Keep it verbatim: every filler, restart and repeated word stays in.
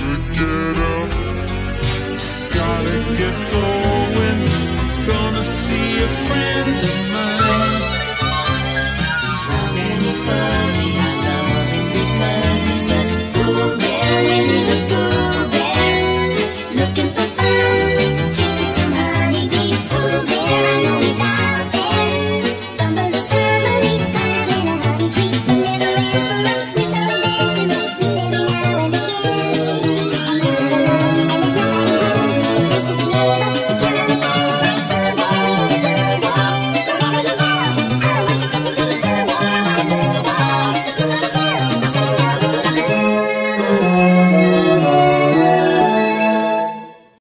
to get up. Gotta get going, gonna see a friend of mine. He's round and he's fun.